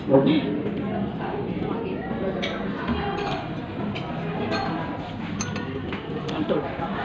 Mantul.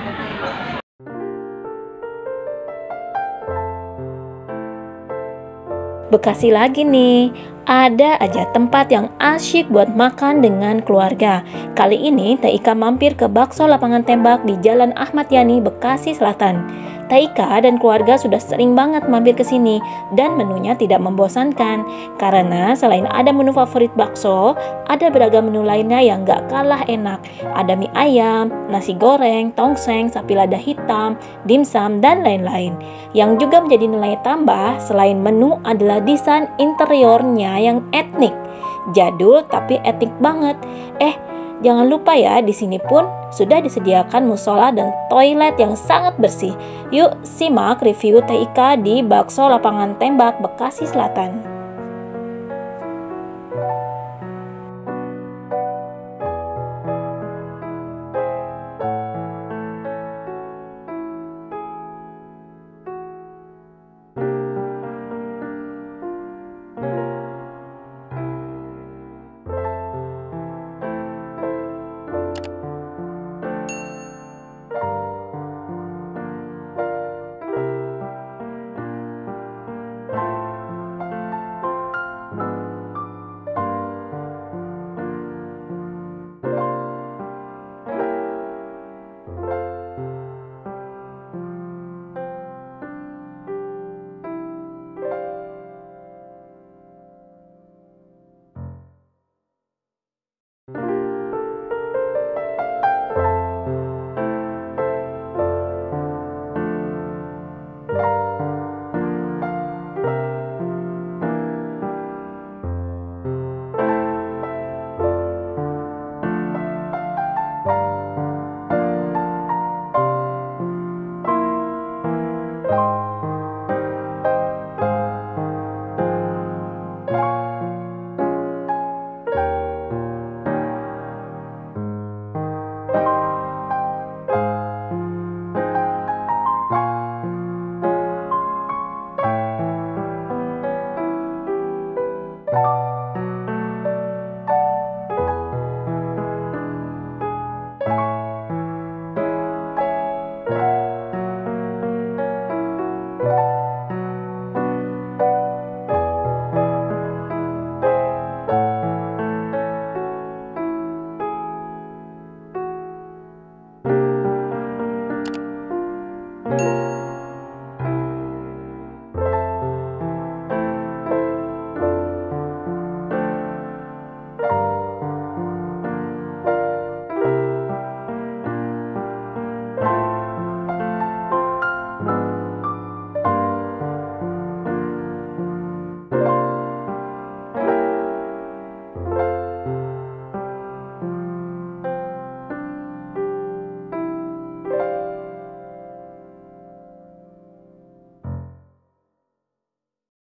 Bekasi lagi nih, ada aja tempat yang asyik buat makan dengan keluarga. Kali ini Taika mampir ke Bakso Lapangan Tembak di Jalan Ahmad Yani, Bekasi Selatan. Taika dan keluarga sudah sering banget mampir ke sini dan menunya tidak membosankan. Karena selain ada menu favorit bakso, ada beragam menu lainnya yang gak kalah enak. Ada mie ayam, nasi goreng, tongseng, sapi lada hitam, dimsum, dan lain-lain. Yang juga menjadi nilai tambah selain menu adalah desain interiornya yang etnik, jadul tapi etik banget. Jangan lupa ya, di sini pun sudah disediakan musola dan toilet yang sangat bersih. Yuk simak review TIK di Bakso Lapangan Tembak, Bekasi Selatan.